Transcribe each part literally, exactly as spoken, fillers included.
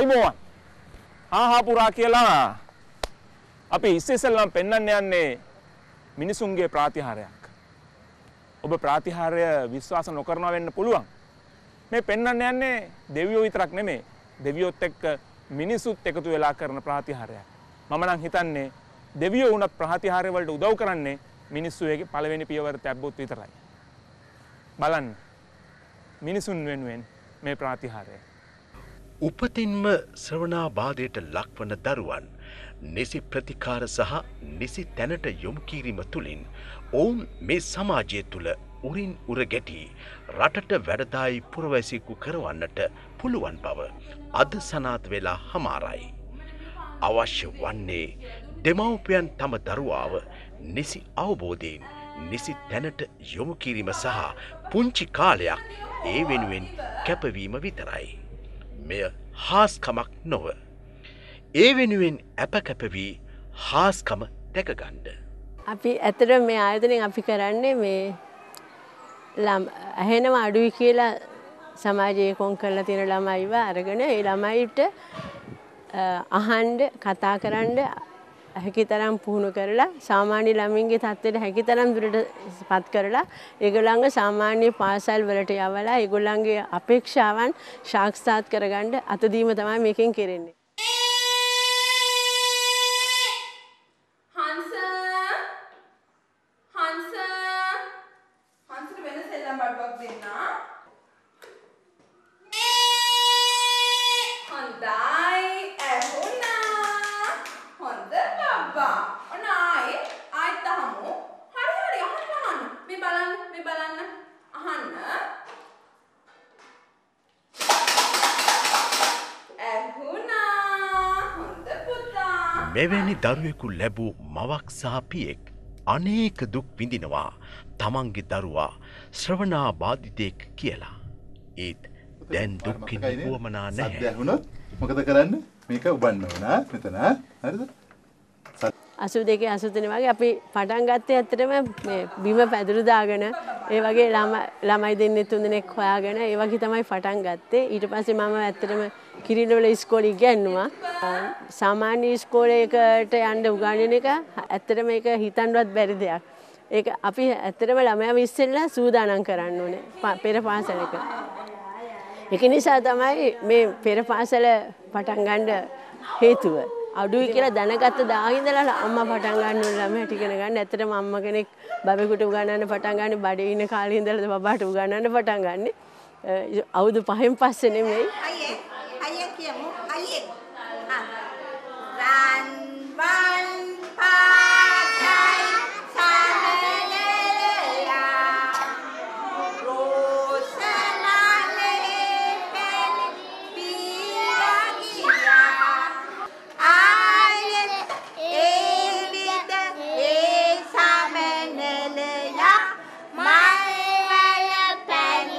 අයිබෝවන් හා හා පුරා කියලා අපි ඉස්සෙල්ලාම පෙන්වන්න යන්නේ මිනිසුන්ගේ ප්‍රාතිහාරයක්. ඔබ ප්‍රාතිහාරය විශ්වාස නොකරනවා වෙන්න පුළුවන්. මේ පෙන්වන්න යන්නේ දෙවියෝ විතරක් නෙමෙයි. දෙවියොත් එක්ක මිනිසුත් එකතු වෙලා කරන ප්‍රාතිහාරයක්. මම නම් හිතන්නේ දෙවියෝ වුණත් ප්‍රාතිහාරය වලට උදව් කරන්නේ මිනිස්සුගේ පළවෙනි පියවර තැබ්බොත් විතරයි. බලන්න මිනිසුන් වෙනුවෙන් මේ ප්‍රාතිහාරය. උපතින්ම ශ්‍රවණාබාධයට ලක්වන දරුවන් නිසි ප්‍රතිකාර සහ නිසි තැනට යොමු කිරීම තුළින් ඔවුන් මේ සමාජය තුළ උරින් උර ගැටි රටට වැඩදායි පුරවැසියෙකු කරවන්නට පුළුවන් බව අද සනාථ වෙලා හමාරයි. අවශ්‍ය වන්නේ දෙමව්පියන් තම දරුවාව නිසි අවබෝධයෙන් නිසි තැනට යොමු කිරීම සහ පුංචි කාලයක් ඒ වෙනුවෙන් කැපවීම විතරයි. මෙය හාස්කමක් නොව. ඒ වෙනුවෙන් අප කැපවී හාස්කම දැකගන්න. අපි ඇතට මේ ආයතනෙන් අපි කරන්නේ මේ ඇහෙනම අඩුයි කියලා සමාජයේ කොන් කරලා තියෙන ළමයිව අරගෙන ඒ ළමයිට අහන්න කතා කරන්න හැකිතරම් පුහුණු කරලා සාමාන්‍ය ළමින්ගේ තත්ත්වයට හැකිතරම් දුරට පත් කරලා ඒගොල්ලන්ගේ සාමාන්‍ය පාසල් වලට යවලා ඒගොල්ලන්ගේ අපේක්ෂාවන් සාක්ෂාත් කරගන්න අතදීම තමයි මේකෙන් කෙරෙන්නේ. හංස හංස හංසට වෙන සෙල්ලම් බඩුවක් දෙන්න. හොඳයි ඇහුණා. හොඳ බබ්බා. ඔන්න ආයේ ආයෙත් අහමු. හරි හරි අහන්න අහන්න. මේ බලන්න මේ බලන්න අහන්න. ඇහුණා. හොඳ පුතා. මෙවැනි දරුවෙකු ලැබූ මවක් සහ පියෙක් අනේක දුක් විඳිනවා තමන්ගේ දරුවා ශ්‍රවණාබාධිතයෙක් කියලා. ඒත් දැන් දුක්ඛින් වුවමනා නැහැ. සද්ද ඇහුනොත් මොකද කරන්න? මේක උබන්න ඕන මෙතන. හරිද? අසූ දෙකේ අසූ තුනේ වගේ අපි පටන් ගත්තේ ඇත්තටම මේ බිම පැදුරු දාගෙන ඒ වගේ ළමයි දෙන්නේ තුන් දෙනෙක් හොයාගෙන ඒ වගේ තමයි පටන් ගත්තේ. ඊට පස්සේ මම ඇත්තටම කිරිලවල ඉස්කෝලේ ඉගෙනුවා. සාමාන්‍ය ඉස්කෝලේකට යන්න උගන්වන එක ඇත්තටම ඒක හිතන්නවත් බැරි දෙයක්. ඒක අපි ඇත්තටම ළමයාව ඉස්සෙල්ලා සූදානම් කරන්න ඕනේ පෙර පාසලක. ඒක නිසා තමයි මේ පෙර පාසල පටන් ගන්න හේතුව. අඩුයි කියලා දැනගත්ත දා ඉඳලා අම්මා පටන් ගන්න ඕන ළමයා ටික ඉගෙන ගන්න. ඇත්තටම අම්මා කෙනෙක් බබෙකුට උගන්වන්න පටන් ගන්නේ බඩේ ඉන්න කාලේ ඉඳලා බබාට උගන්වන්න පටන් ගන්නෙ. අවුරුදු පහෙන් පස්සේ නෙමෙයි. අයියේ අයියේ කියමු අයියේ. රන් වන් පාටයි සමනලයා රෝසනාලේ පැලි පියාගියා ආයේ ඒ විද ඒ සමනලයා මල්වල පැලි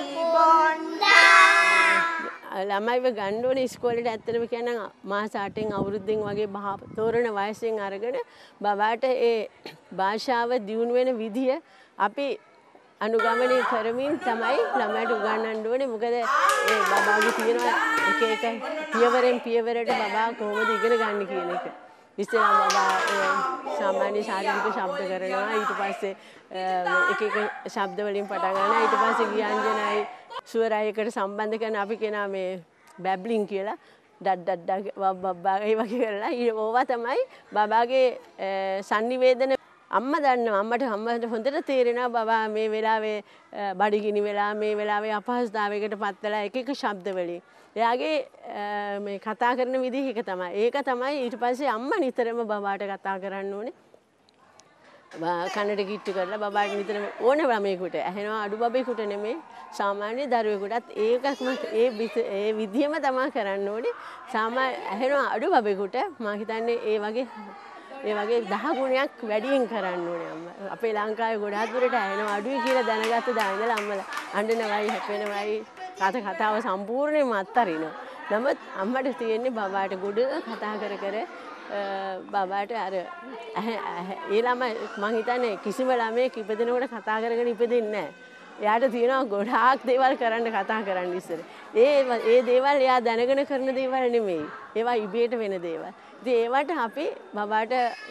බොන්දා. ළමයිව ගන්න ඕනේ ඉස්කෝලේට ඇත්තටම කියනනම් මාස අටෙන් අවුරුද්දෙන් වගේ තෝරන වයසෙන් අරගෙන බබාට ඒ භාෂාව දියුණු වෙන විදිය අපි අනුගමනය කරමින් තමයි ළමයට උගන්වන්න ඕනේ. මොකද ඒ බබාගේ තියෙන එක එක පියවරෙන් පියවරට බබා කොහොමද ඉගෙන ගන්න කියන එක. ඉස්සෙල්ලා බබා සාමාන්‍ය ශාරීරික ශබ්ද කරනවා. ඊට පස්සේ එක එක ශබ්ද වලින් පටන් ගන්නවා. ඊට පස්සේ ව්‍යංජනයි ස්වරයකට සම්බන්ධ කරන අපි කියනවා මේ බැබ්ලින් කියලා. ඩඩ් ඩඩ් බබ්බා ඒ වගේ කරලා ඕවා තමයි බබාගේ sannivedana. අම්මා දන්නවා අම්මට අම්මට හොඳට තේරෙනවා බබා මේ වෙලාවේ බඩගිනි වෙලා මේ වෙලාවේ අපහසුතාවයකට පත් වෙලා එක එක ශබ්ද වලින් එයාගේ මේ කතා කරන විදිහ එක තමයි. ඒක තමයි ඊට පස්සේ අම්මා නිතරම බබාට කතා කරන්න ඕනේ. කනට කිට්ටු කරලා බබාට නිතරම ඕන ළමයෙකුට ඇහෙනවා අඩු බබෙකුට නෙමෙයි සාමාන්‍ය දරුවෙකුටත් ඒකම ඒ ඒ විදිහම තමයි කරන්න ඕනේ. සාමාන්‍ය ඇහෙනවා අඩු බබෙකුට මම හිතන්නේ ඒ වගේ ඒ වගේ දහ ගුණයක් වැඩියෙන් කරන්න ඕනේ අම්මා. අපේ ලංකාවේ ගොඩාක් දුරට ඇහෙනවා අඩුයි කියලා දැනගත්ත දා ඉඳලා අම්මලා අඬනවයි හැපෙනවයි කත කතාව සම්පූර්ණයෙන්ම අත්හරිනවා. නමුත් අම්මට තියෙන්නේ බබාට ගොඩ කතා කර කර බබාට අර ඒ ළමයි මං හිතන්නේ කිසිම ළමයෙක් ඉපදෙනකොට කතා කරගෙන ඉපදෙන්නේ නැහැ. එයාට තියෙනවා ගොඩාක් දේවල් කරන්න කතා කරන්න ඉස්සර. ඒ ඒ දේවල් එයා දැනගෙන කරන දේවල් නෙමෙයි. ඒවා ඉබේට වෙන දේවල්. ඉතින් ඒවට අපි බබාට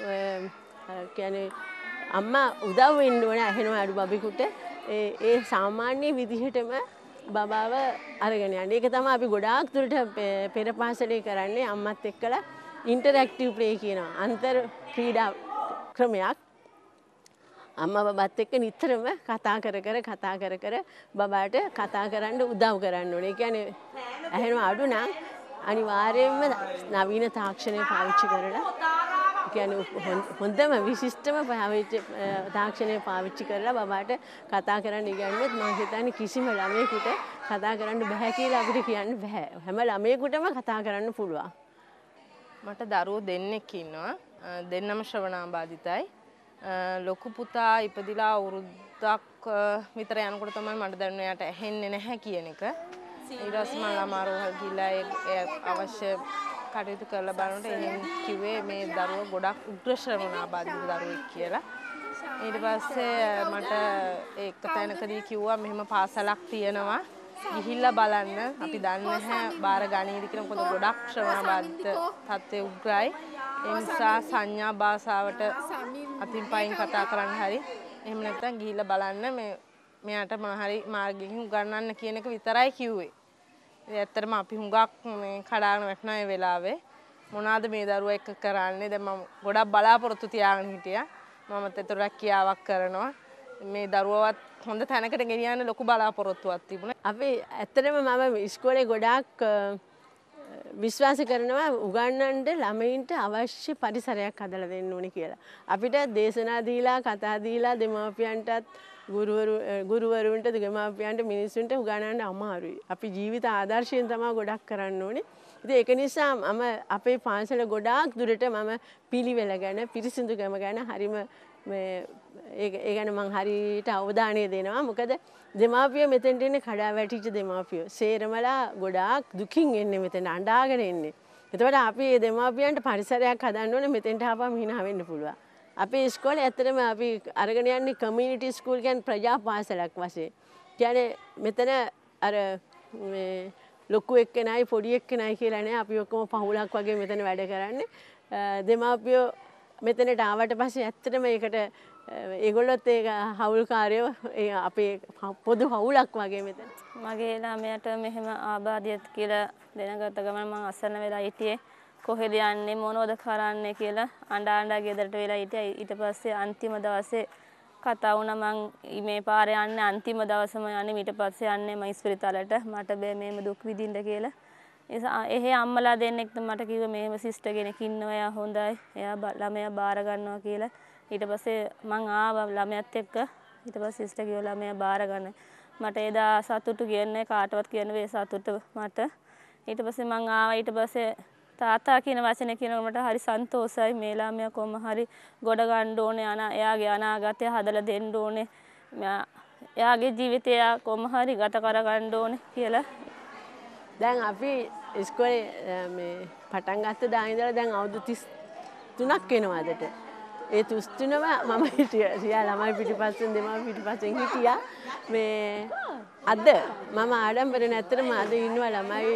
කියන්නේ අම්මා උදව් වෙන්න ඕනේ ඇහෙනවා අඩු බබෙකුට. ඒ ඒ සාමාන්‍ය විදිහටම බබාව අරගෙන යන්න. ඒක තමයි අපි ගොඩාක් දුරට පෙර පාසලේ කරන්නේ අම්මත් එක්කලා ඉන්ටරැක්ටිව් ප්ලේ කියනවා. අන්තර් ක්‍රීඩා ක්‍රමයක්. අම්මා බබත් එක්ක නිතරම කතා කර කර කතා කර කර බබාට කතා කරන්න උදව් කරන්න ඕනේ. ඒ කියන්නේ ඇහෙනවා අඩු නම් අනිවාර්යයෙන්ම නවීන තාක්ෂණය පාවිච්චි කරලා කියන්නේ හොඳම විශිෂ්ටම තාක්ෂණය පාවිච්චි කරලා බබාට කතා කරන්න ඉගෙනුවොත් මම හිතන්නේ කිසිම ළමයෙකුට කතා කරන්න බෑ කියලා අපිට කියන්න බෑ. හැම ළමයෙකුටම කතා කරන්න පුළුවන්. මට දරුවෝ දෙන්නෙක් ඉන්නවා. දෙන්නම ශ්‍රවණාබාධිතයි. ලොකු පුතා ඉපදිලා අවුරුද්දක් විතර යනකොට තමයි මට දැනුනේ යාට ඇහෙන්නේ නැහැ කියන එක. ඊට පස්සේ මම ළමා රෝහල් ගිහලා ඒ අවශ්‍ය කටයුතු කරලා බලනකොට එහෙන් කිව්වේ මේ දරුවා ගොඩක් උග්‍ර ශ්‍රවණාබාධිත දරුවෙක් කියලා. ඊට පස්සේ මට ඒක තැනකදී කිව්වා මෙහෙම පාසලක් තියෙනවා ගිහිල්ලා බලන්න. අපි දන්නේ නැහැ බාර ගණීද කියලා. මොකද ගොඩක් ශ්‍රවණාබාධිත තත්ත්වයේ උග්‍රයි. ඒ නිසා සංඥා භාෂාවට අතින් පයින් කතා කරන්න හරි එහෙම නැත්නම් ගිහිල්ලා බලන්න මේ මෙයාට මොන හරි මාර්ගයෙන් උගන්වන්න කියන එක විතරයි කිව්වේ. ඒ ඇත්තටම අපි හුඟක් මේ කඩාගෙන වැටෙනා ඒ වෙලාවේ මොනවාද මේ දරුවා එක්ක කරන්නේ. දැන් මම ගොඩක් බලාපොරොත්තු තියාගෙන හිටියා. මමත් ඒතර රැකියාවක් කරනවා. මේ දරුවවත් හොඳ තැනකට ගෙනියන්න ලොකු බලාපොරොත්තුවක් තිබුණා. අපි ඇත්තටම මම ඉස්කෝලේ ගොඩාක් විශ්වාස කරනවා උගන්වන්න ළමයින්ට අවශ්‍ය පරිසරයක් හදලා දෙන්න ඕනේ කියලා. අපිට දේශනා දීලා කතා දීලා දෙමාපියන්ටත් ගුරුවරු ගුරුවරුන්ට දෙමාපියන්ට මිනිස්සුන්ට උගන්වන්න අමාරුයි. අපි ජීවිත ආදර්ශයෙන් තමයි ගොඩක් කරන්න ඕනේ. ඉතින් ඒක නිසා මම අපේ පාසල ගොඩාක් දුරට මම පිළිවෙල ගැන පිරිසිදුකම ගැන හරිම මේ ඒ ගැන මම හරියට අවධානය දෙනවා. මොකද දෙමාපියෝ මෙතෙන්ට එන්නේ කඩා වැටිච්ච දෙමාපියෝ. සේරමලා ගොඩාක් දුකින් එන්නේ මෙතෙන් අඬාගෙන එන්නේ. එතකොට අපි මේ දෙමාපියන්ට පරිසරයක් හදන්න ඕනේ මෙතෙන්ට ආපම hina වෙන්න පුළුවන්. අපේ ඉස්කෝලේ ඇත්තටම අපි අරගෙන යන්නේ කමියුනිටි ස්කූල් කියන්නේ ප්‍රජා පාසලක් වශයෙන්. කියන්නේ මෙතන අර මේ ලොකු එක්කෙනයි පොඩි එක්කෙනයි කියලා නෑ. අපි ඔක්කොම පහුලක් වගේ මෙතන වැඩ කරන්නේ. දෙමාපියෝ මෙතනට ආවට පස්සේ ඇත්තටම ඒකට ඒගොල්ලොත් ඒක හවුල්කාරයෝ අපේ පොදු හවුලක් වගේ මෙතන. මගේ ළමයට මෙහෙම ආබාධයක් කියලා දැනගත්ත ගමන් මම අසරණ වෙලා හිටියේ. කොහෙද යන්නේ මොනවද කරන්නේ කියලා අඬා අඬා ගෙදරට වෙලා හිටියා. ඊට පස්සේ අන්තිම දවසේ කතා වුණා මං මේ පාරේ යන්නේ අන්තිම දවසම යන්නේ ඊට පස්සේ යන්නේ මම ඉස්පිරිතාලට මට බෑ මේම දුක් විඳින්න කියලා. එහෙ අම්මලා දෙන්නෙක් මට කිව්වා මෙහෙම සිස්ටර් කෙනෙක් ඉන්නවා එයා හොඳයි. එයා ළමයා බාර ගන්නවා කියලා. ඊට පස්සේ මං ආවා ළමයාත් එක්ක. ඊට පස්සේ සිස්ටර් කිව්වා ළමයා බාර ගන්න. මට එදා සතුටු කියන්නේ කාටවත් කියන්න බෑ සතුට මට. ඊට පස්සේ මං ආවා ඊට පස්සේ තාත්තා කියන වචනේ කියනකොට මට හරි සන්තෝෂයි. මේ ළමයා කොහොම හරි ගොඩ ගන්න ඕනේ අනා එයාගේ අනාගතය හදලා දෙන්න ඕනේ. එයාගේ ජීවිතය කොහොම හරි ගත කර ගන්න ඕනේ කියලා. දැන් අපි ඉස්කෝලේ මේ පටන් ගත්ත දා ඉඳලා දැන් අවුරුදු තිස් තුනක් වෙනවා අදට. ඒ තිස් තුනම මම හිටියා. සියා ළමයි පිටිපස්සෙන් දෙමව්පිය පිටිපස්සෙන් හිටියා. මේ අද මම ආඩම්බර නැත්තරම අද ඉන්නවා ළමයි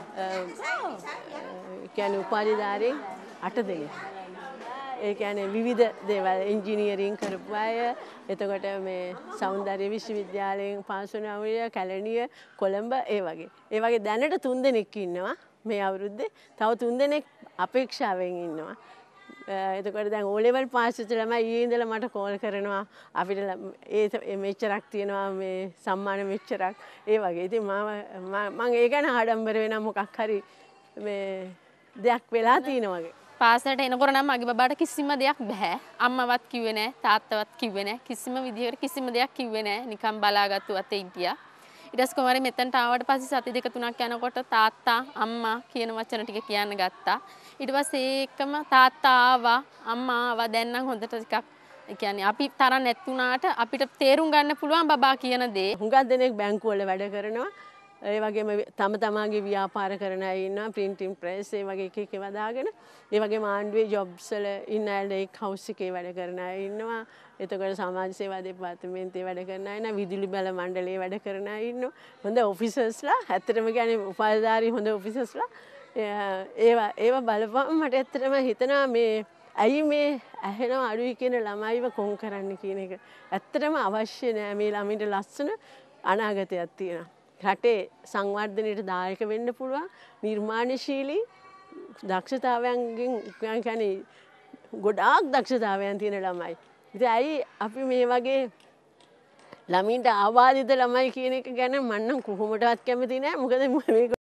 කියන්නේ උපාධිධාරී අට දෙනෙක්. ඒ කියන්නේ විවිධ දේවල් ඉංජිනේරින් කරපු අය, එතකොට මේ සෞන්දර්ය විශ්වවිද්‍යාලයෙන් පාස් වුණ අය, කැලණිය, කොළඹ ඒ වගේ. ඒ වගේ දැනට තුන් දෙනෙක් ඉන්නවා මේ අවුරුද්දේ. තව තුන් දෙනෙක් අපේක්ෂාවෙන් ඉන්නවා. එතකොට දැන් O level පාස් වෙච්ච ළමයි ඊයේ ඉඳලා මට කෝල් කරනවා අපිට ඒ මෙච්චරක් තියෙනවා මේ සම්මාන මෙච්චරක් ඒ වගේ. ඉතින් මම මම ඒ ගැන ආඩම්බර වෙනා මොකක් හරි මේ දෙයක් වෙලා තියෙනවා වගේ. පාසලට එනකොට නම් මගේ බබාට කිසිම දෙයක් බෑ. අම්මවත් කිව්වේ නෑ, තාත්තවත් කිව්වේ නෑ. කිසිම විදිහකට කිසිම දෙයක් කිව්වේ නෑ. නිකන් බලාගත්තු අතේ හිටියා. ඊට පස්සේ කොහමද මෙතනට ආවට පස්සේ සති දෙක තුනක් යනකොට තාත්තා අම්මා කියන වචන ටික කියන්න ගත්තා. ඊට පස්සේ ඒකම තාත්තා ආවා, අම්මා ආවා. දැන් නම් හොඳට ටිකක් ඒ කියන්නේ අපි තරම් නැතුණාට අපිට තේරුම් ගන්න පුළුවන් බබා කියන දේ. හුඟක් දෙනෙක් බැංකුවල වැඩ කරනවා. ඒ වගේම තම තමාගේ ව්‍යාපාර කරන අය ඉන්නවා printing press ඒ වගේ එක එක ඒවා දාගෙන ඒ වගේම ආණ්ඩුවේ jobs වල ඉන්න අය ලේක් හවුස් එකේ වැඩ කරන අය ඉන්නවා එතකොට සමාජ සේවා දෙපාර්තමේන්තුවේ වැඩ කරන අය ඉන්නවා විදුලි බල මණ්ඩලයේ වැඩ කරන අය ඉන්නවා හොඳ ඔෆිසර්ස්ලා ඇත්තටම කියන්නේ උපාධිධාරී හොඳ ඔෆිසර්ස්ලා ඒවා ඒවා බලපුවම මට ඇත්තටම හිතෙනවා මේ ඇයි මේ ඇහෙනවා අඩුයි කියන ළමයිව කොන් කරන්න කියන එක ඇත්තටම අවශ්‍ය නෑ මේ ළමයින්ට ලස්සන අනාගතයක් තියෙනවා රටේ සංවර්ධනයට දායක වෙන්න පුළුවන් නිර්මාණශීලී දක්ෂතාවයන්ගෙන් කියන්නේ ගොඩාක් දක්ෂතාවයන් තියෙන ළමයි. ඉතින් ඇයි අපි මේ වගේ ළමින්ට ආබාධිත ළමයි කියන එක ගැන මම නම් කොහොමදවත් කැමති නෑ. මොකද මේක